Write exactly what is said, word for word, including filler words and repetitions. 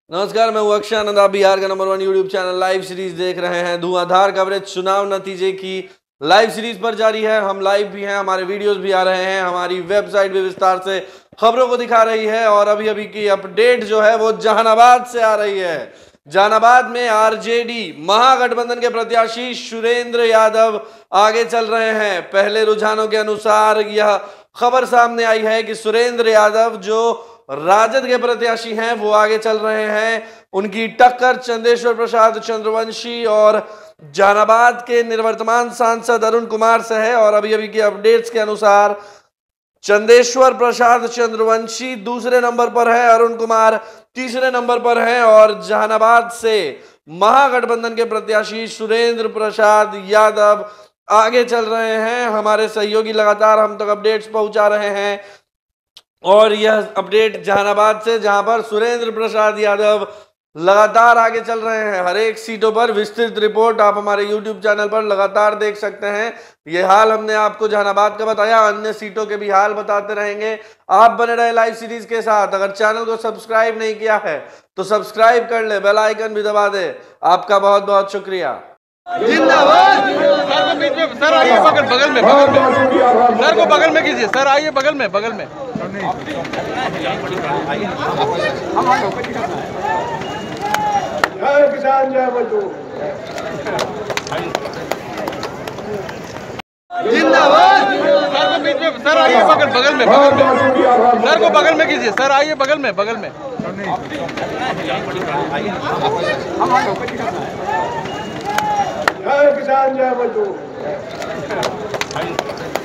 नमस्कार, मैं हूं अक्षय आनंद। आप बिहार का number one YouTube channel live series देख रहे हैं। धुआंधार कवरेज चुनाव नतीजे की लाइव सीरीज पर जारी है। हम लाइव भी हैं, हमारे वीडियोस भी आ रहे हैं, हमारी वेबसाइट भी विस्तार से खबरों को दिखा रही है। और अभी अभी की अपडेट जो है वो जहानाबाद से आ रही है। जहानाबाद में आरजेडी महागठबंधन के प्रत्याशी सुरेंद्र यादव आगे चल रहे हैं। पहले रुझानों के अनुसार यह खबर सामने आई है कि सुरेंद्र यादव जो राजद के प्रत्याशी हैं वो आगे चल रहे हैं। उनकी टक्कर चंदेश्वर प्रसाद चंद्रवंशी और जहानाबाद के निवर्तमान सांसद अरुण कुमार से है। और अभी अभी की अपडेट्स के अनुसार चंदेश्वर प्रसाद चंद्रवंशी दूसरे नंबर पर है, अरुण कुमार तीसरे नंबर पर है और जहानाबाद से महागठबंधन के प्रत्याशी सुरेंद्र प्रसाद यादव आगे चल रहे हैं। हमारे सहयोगी लगातार हम तक अपडेट्स पहुंचा रहे हैं और यह अपडेट जहानाबाद से, जहां पर सुरेंद्र प्रसाद यादव लगातार आगे चल रहे हैं। हर एक सीटों पर विस्तृत रिपोर्ट आप हमारे यूट्यूब चैनल पर लगातार देख सकते हैं। ये हाल हमने आपको जहानाबाद का बताया, अन्य सीटों के भी हाल बताते रहेंगे। आप बने रहे लाइव सीरीज के साथ। अगर चैनल को सब्सक्राइब नहीं किया है तो सब्सक्राइब कर ले, बेल आइकन भी दबा दे। आपका बहुत बहुत शुक्रिया। जिंदाबाद। सर को बीच में, सर आइए बगल बगल में बगल में सर को बगल में कीजिए। सर आइए बगल में बगल में जय किसान जय मजदूर। जिंदाबाद। सर को बीच में, सर आइए बगल बगल में बगल में सर को बगल में कीजिए। सर आइए बगल में बगल में जय किसान जय मजदूर।